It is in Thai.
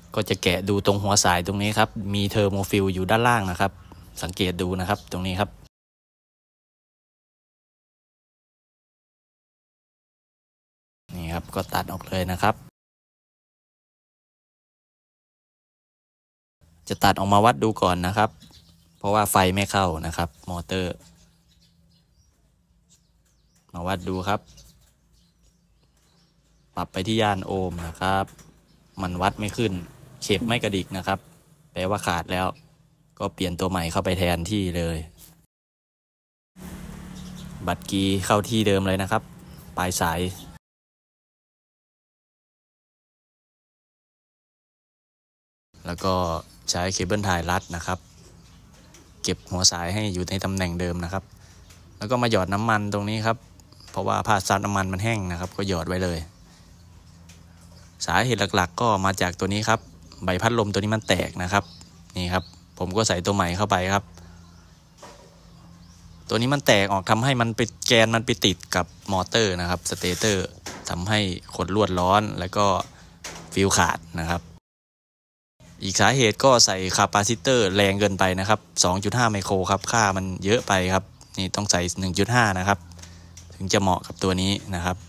ก็จะแกะดูตรงหัวสายตรงนี้ครับมีเทอร์โมฟิลอยู่ด้านล่างนะครับสังเกตดูนะครับตรงนี้ครับนี่ครับก็ตัดออกเลยนะครับจะตัดออกมาวัดดูก่อนนะครับเพราะว่าไฟไม่เข้านะครับมอเตอร์มาวัดดูครับปรับไปที่ย่านโอห์มนะครับมันวัดไม่ขึ้นเข็มไม่กระดิกนะครับแปลว่าขาดแล้วก็เปลี่ยนตัวใหม่เข้าไปแทนที่เลยบัตรกีเข้าที่เดิมเลยนะครับปลายสายแล้วก็ใช้เคเบิลไทยรัดนะครับเก็บหัวสายให้อยู่ในตำแหน่งเดิมนะครับแล้วก็มาหยอดน้ำมันตรงนี้ครับเพราะว่าผ้าซับน้ำมันมันแห้งนะครับก็หยอดไว้เลยสาเหตุหลักๆก็มาจากตัวนี้ครับใบพัดลมตัวนี้มันแตกนะครับนี่ครับผมก็ใส่ตัวใหม่เข้าไปครับตัวนี้มันแตกออกทำให้มันไปแกนมันไปติดกับมอเตอร์นะครับสเตเตอร์ทำให้ขดลวดร้อนแล้วก็ฟิวขาดนะครับอีกสาเหตุก็ใส่คาปาซิเตอร์แรงเกินไปนะครับ 2.5 ไมโครครับค่ามันเยอะไปครับนี่ต้องใส่ 1.5 นะครับถึงจะเหมาะกับตัวนี้นะครับ